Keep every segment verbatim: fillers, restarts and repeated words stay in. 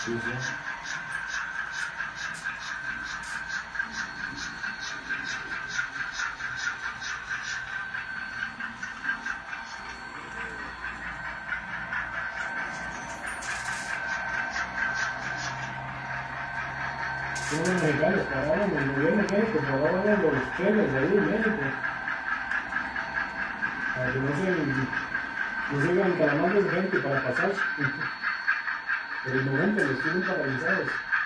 Sí, sí. Son los mexicanos pararon, el gobierno de México pararon los trenes de ahí en México. Para que no sigan, no sigan calamando de gente para pasar. Por el momento los tienen paralizados.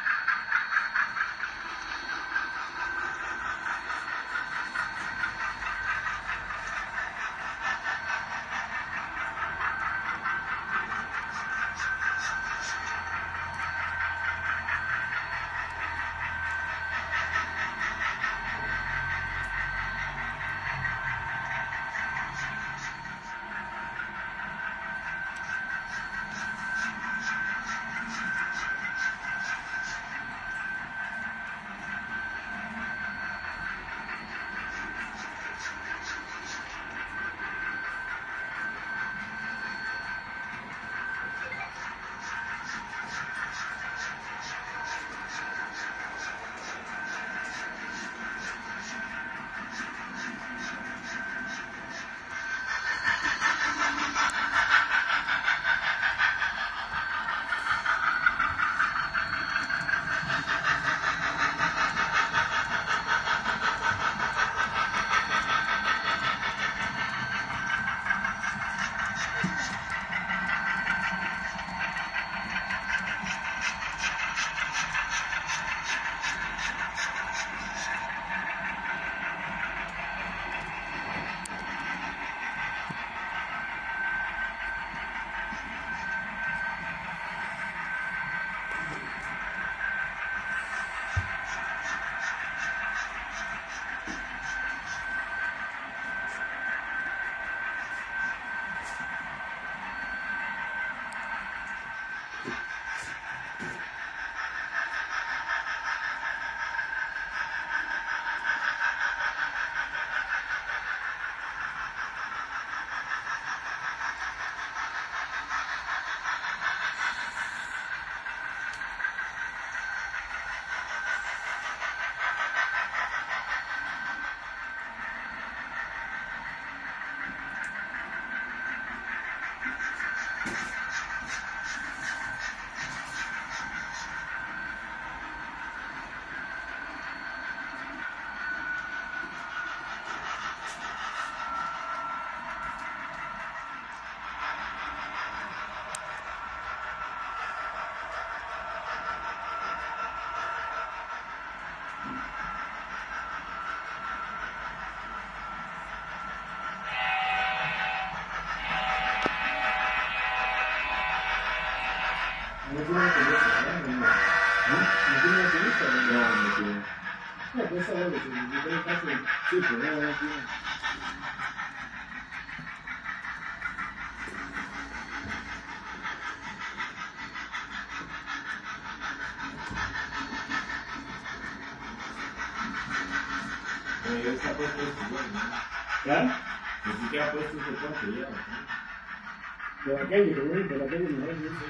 No tiene turista, ¿no? No tiene turista, ¿no? No, no tiene. No, pues esa vez, yo creo que casi, sí, pero no, no tiene. Pero ya está puesto esto, bueno, ¿no? ¿Ya? Ni siquiera ha puesto ese puente ya, ¿no? Por aquello, güey, por aquello no es eso.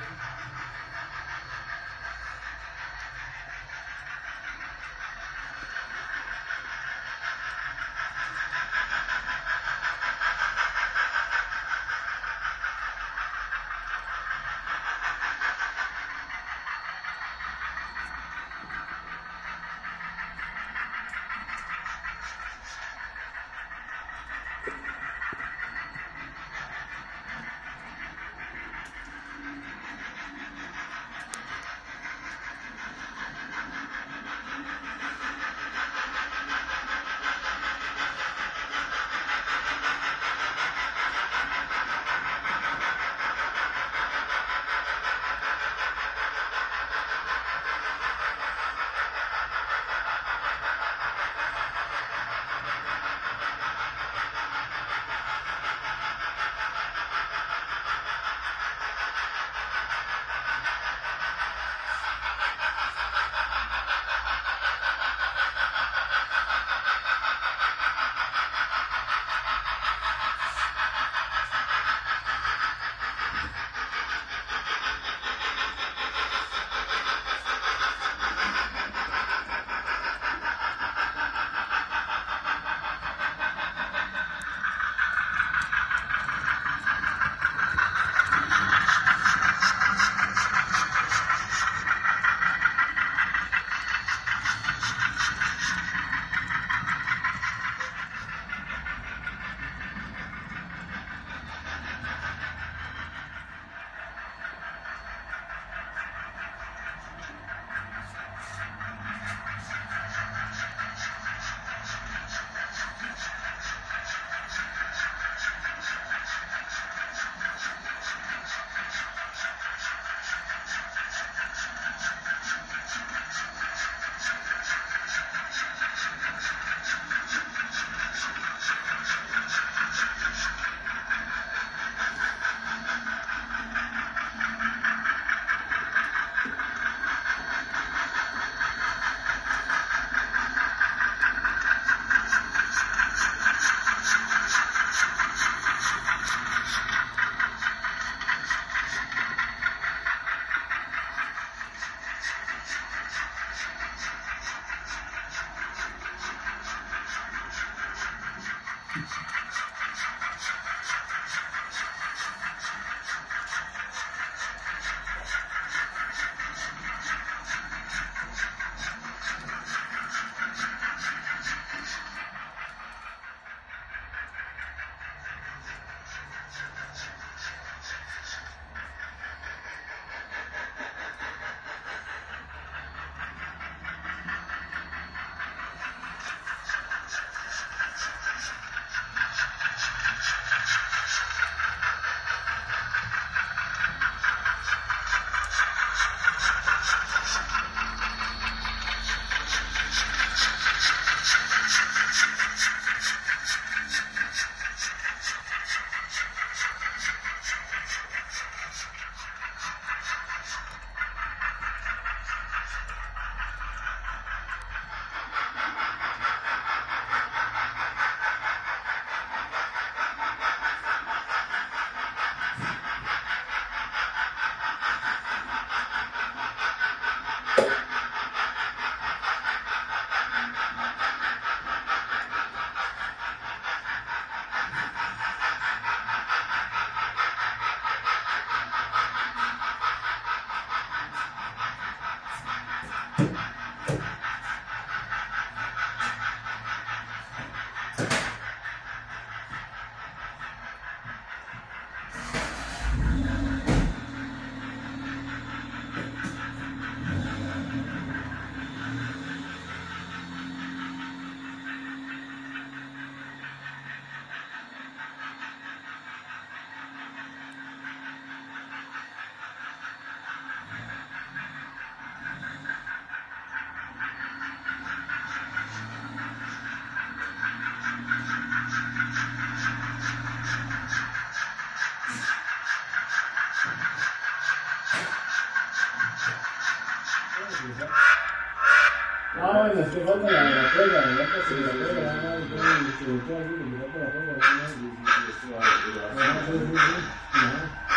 Ah, bueno, es que falta la, la prueba, la otra se la prueba, nada más, entonces se voltea así, le falta la prueba, nada más. Ajá, sí, sí, sí. Ajá.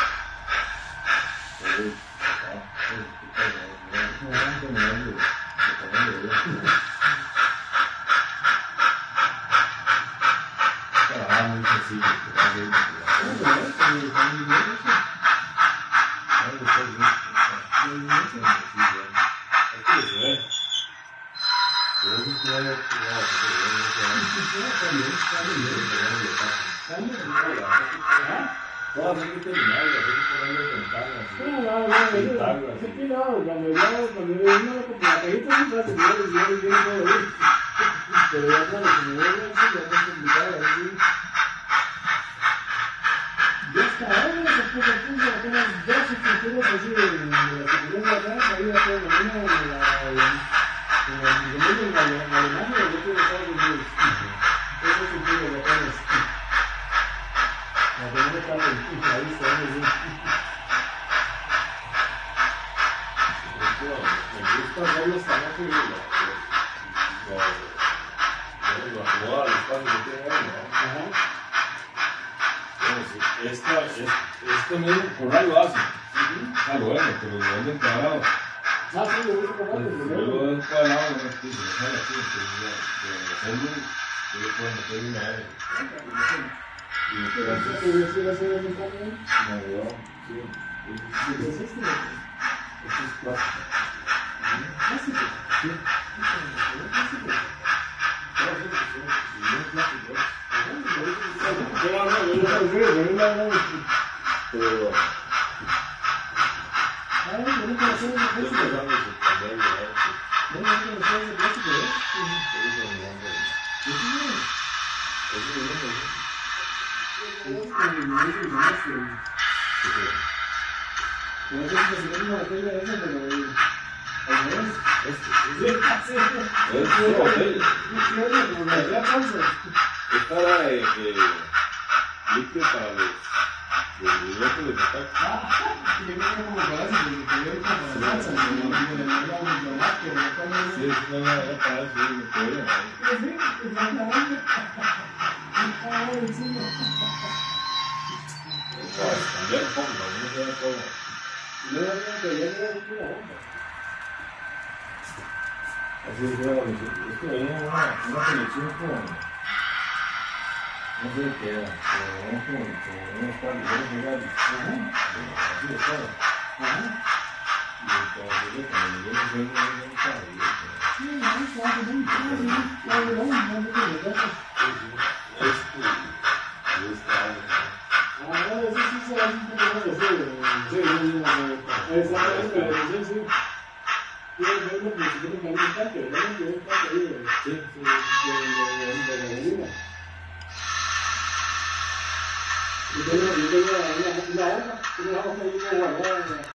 Ah, muy sencillo. Todas hay que terminarlas, hay que ponerle ventanas. No, no, no, es que no, cuando ya, cuando yo no, la cajita es muy fácil, yo yo yo no puedo ir. Pero ya cuando se me ve el ya es complicado, así. Ya hasta ahora se puso a punto apenas dos estructuras así de la seguridad de acá, ahí ya todo la una en la en la en la Alemania, yo quiero Estados Unidos. Eso es un poco de apenas. La primera está en el país, ¿sabes? Me gusta ver los tamaños y lo acomoda al espacio que tiene ahí, ¿no? Ajá. Esta, este mismo corral lo hace. Ah, bueno, pero lo venden cuadrado. Ah, sí, lo voy a comprar, Pues, pero yo no. lo venden cuadrado, no es que se lo sale aquí, entonces ya, de fondo, yo le puedo meter una vez. Y ¿Qué después, pasa? ¿Que yo sí hacer un poco? me dio, sí. ¿Qué es esto? Esto es plástico. Plástico. Sí. Plástico. Todas esas son, y no es plástico. Pero no, yo no sé, pero no, no. Pero, Ah, yo nunca lo sé de estoy plástico. pensando en cambiar de arte. No, yo nunca lo sé de plástico, ¿eh? Por eso me dan ganas. Sí, sí, Eso es bien, ¿no? sí. Es que me dicen que no sé. Sí, sí. Pero es que si tengo una botella de esa, pero al revés. Este, Sí, sí. es una botella. Sí, oye, como la de la panza. Esta era de, de líquido para los, los locos de metal. Ah, yo creo que como parece que me quedé con la panza, como la de la que me comen. Sí, es una manera para eso, es lo que voy a llamar. Sí, exactamente. Ah, encima. Para cambiar el fondo, no se ve todo. No, no, pero ya no era una bomba. Así es, bueno, es que venía una, una conexión con, no sé qué era, pero como, como unos cables, unos cables. Así estaba. Ajá. Y entonces, cuando yo no sé, no sé qué estaba. Sí, no, está bien, está bien. Ya, ya, ya, ya, no te lo dejas. Este, y esta, Ah, no, eso sí se hace un poco más así. Sí, sí, sí, sí. Exactamente, sí, sí. Sí, es lo que se tiene que alimentar, pero no es que un pato ahí de, sí, de, de, de, de la gallina. Y tengo, yo tengo una, una hoja, una hoja ahí guardada.